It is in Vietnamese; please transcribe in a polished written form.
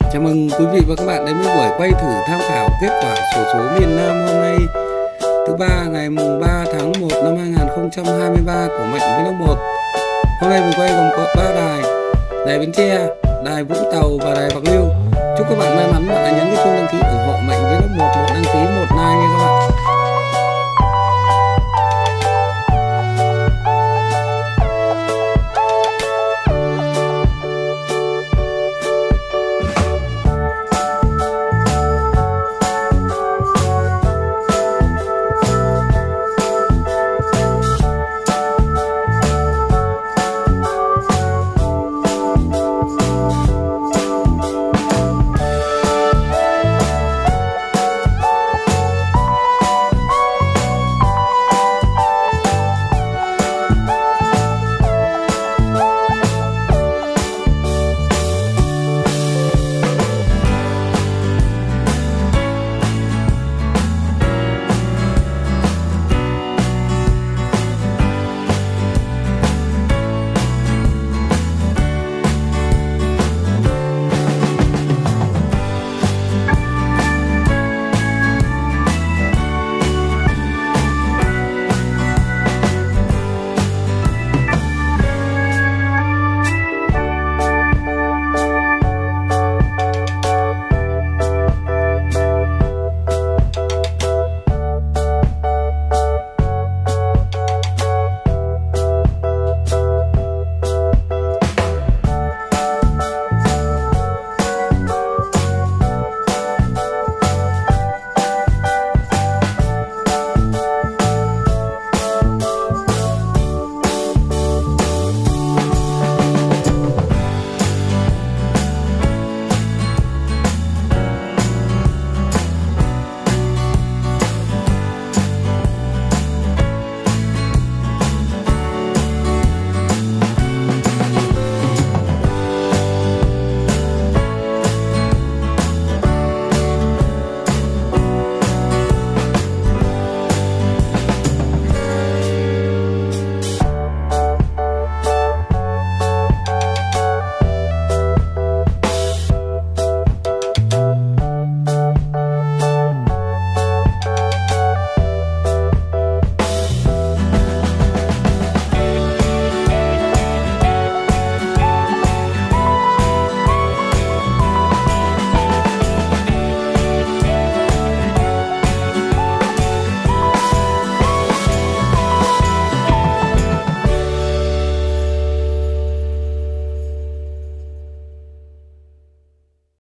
Chào mừng quý vị và các bạn đến với buổi quay thử tham khảo kết quả xổ số miền Nam hôm nay thứ ba ngày mùng 3 tháng 1 năm 2023 của Mạnh Vlog 1. Hôm nay mình quay gồm có 3 đài: đài Bến Tre, đài Vũng Tàu và đài Bạc Liêu.